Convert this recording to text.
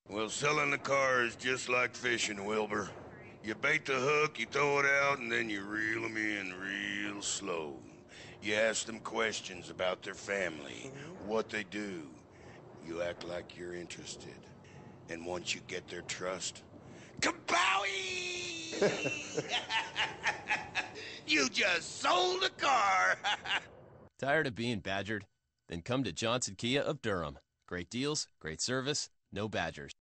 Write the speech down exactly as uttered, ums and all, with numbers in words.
Well, selling the car is just like fishing, Wilbur. You bait the hook, you throw it out, and then you reel them in real slow. You ask them questions about their family, what they do. You act like you're interested. And once you get their trust, Kapowee! You just sold a car! Tired of being badgered? Then come to Johnson Kia of Durham. Great deals, great service, no badgers.